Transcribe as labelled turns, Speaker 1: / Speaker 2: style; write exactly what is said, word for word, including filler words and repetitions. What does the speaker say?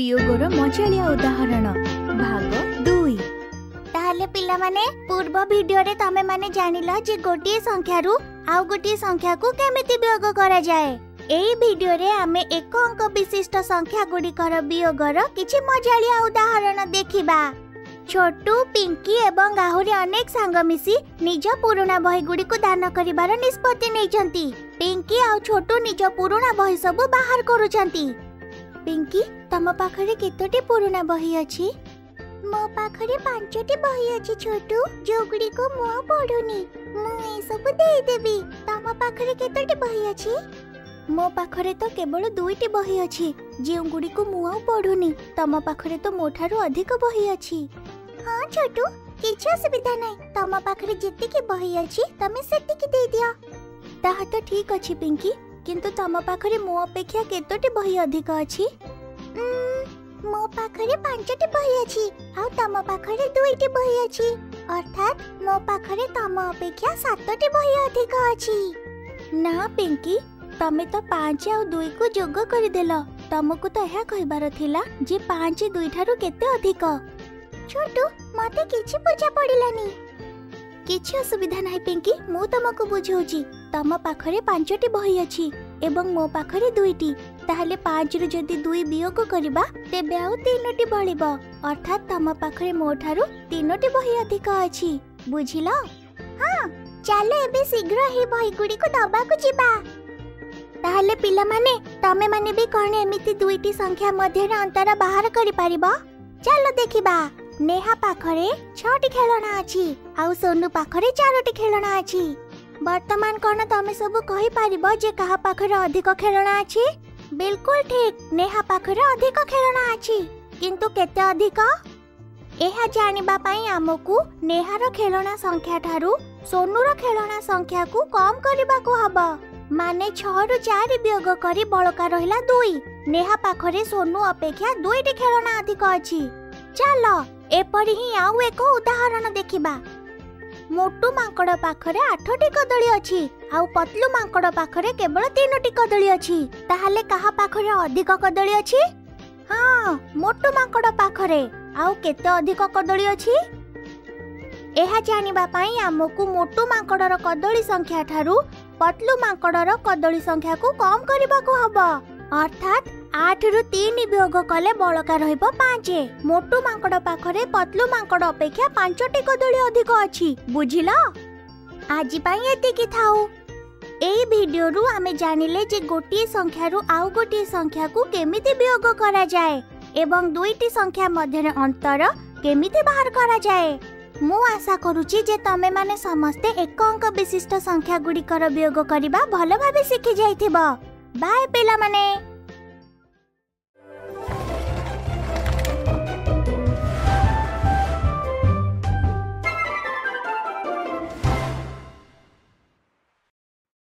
Speaker 1: वियोगर मजालिया उदाहरण भाग दुई।
Speaker 2: ताहले पिला माने पूर्व वीडियो रे तमे माने जानिला जे गोटिए संख्या रु आउ गोटिए संख्या को केमिति वियोग करा जाए। एई वीडियो रे आमे एक अंक विशिष्ट संख्या गुड़िकर वियोगर किछि मजालिया उदाहरण देखिबा। छोटू पिंकी एवं आहुरी अनेक सांग मिसी निज पुराना बही गुड़ी को दान करिबार निष्पत्ति नैचंती। पिंकी आउ छोटू निज पुराना बही सब बाहर करूचंती। पिंकी तम पाखरे केतोटी पुराना बही अछि? मो पाखरे पांचटी बही अछि छोटू, जो गुड़ी को मु पढुनी। मु ए सब देई देबी। तम पाखरे केतोटी बही अछि? मो पाखरे तो केवल दुईटी बही अछि, जे गुड़ी को मु पढुनी। तम पाखरे तो मोठारू अधिक बही अछि। हाँ छोटू, किछ असुविधा नै। तम पाखरे जेतिकी बही अछि तमे सेतिकी देई दियो। ताहा तो ठीक अछि पिंकी, किंतु तम पाखरे मो अपेक्षा केतोटी बही अधिक अछि? मो पाखरे पांचटी बही अछि आ तम पाखरे दुईटी बही अछि, अर्थात मो पाखरे तम अपेक्षा सातटी बही अधिक अछि। ना पिंकी, तमे तो पांच आ दुई को जोग करि देलो। तमको तो एहा कहबार थिला जे पांच दुई थारु केते अधिक। छोटू, मते किछि बुझा पड़िलानी। किछि असुविधा नाही पिंकी, मु तमको बुझौची। तम पाखरे पांचटी बही अछि एवं मो पाखरे दुईटी। ताहले पांच रु जदि दुई वियोग करिबा तेबे आउ तीनोटी बळिबो, अर्थात तम पाखरे मो थारु तीनोटी बही अधिक अछि। बुझिलो? हां, चलो एबे शीघ्र ही बही गुडी को दबा को जिबा। ताहले पिला माने तमे माने भी कोन एमिति दुईटी संख्या मध्य रे अंतर बाहर करि पारिबो? चलो देखिबा। नेहा पाखरे छटी खेलना अछि आउ सोनू पाखरे चारोटी खेलना अछि। वर्तमान कोन तमे सब कहि पारिबो जे कहा पाखरे अधिक खेलना अछि? बिल्कुल ठीक, नेहा पाखरे अधिक खेलना अछि, किंतु केते अधिक? एहा जानिबा पई हमकु नेहार खेलना संख्या थारु सोनूर खेलना संख्या को कम करबा को हबो। माने छह रु चार वियोग करी बळका रहिला दुई। नेहा पाखरे सोनू अपेक्षा दुईटी खेलना अधिक अछि। चलो एपरि ही आउ एक उदाहरण देखिबा। मोटू मांकड़ पाखरे आठटी कदली अछि आउ पतलू मांकड़ पाखरे केवल तीनटी कदली अछि। ताहाले कहा पाखरे अधिक कदली अछि? हां, मोटू मांकड़ पाखरे। आउ केते अधिक कदली अछि? एहा जानिबा पई हमकु मोटू मांकड़र कदली संख्या थारु पतलू मांकड़र कदली संख्या को कम करबा को हबो, अर्थात आठ रु तीन वियोग कले बळका रहइबो पाँच। मोटू मांकड़ पाखरे पतलू मांकड़ अपेक्षा पांचटी कदली अधिक अछि। बुझिलो? आजि पई एतिकी थाउ। एई वीडियो रु आमे जानिले जे गोटिए संख्या रु आउ गोटिए संख्या को केमिति वियोग करा जाए एवं दुईटी संख्या मध्य रे अंतर केमिति बाहर करा जाए। मु आशा करूची जे तमे माने समस्ते एक अंक विशिष्ट संख्या गुड़िकर वियोग करिबा भलो भाबे सिखि जाइथिबो। बाय पिला माने।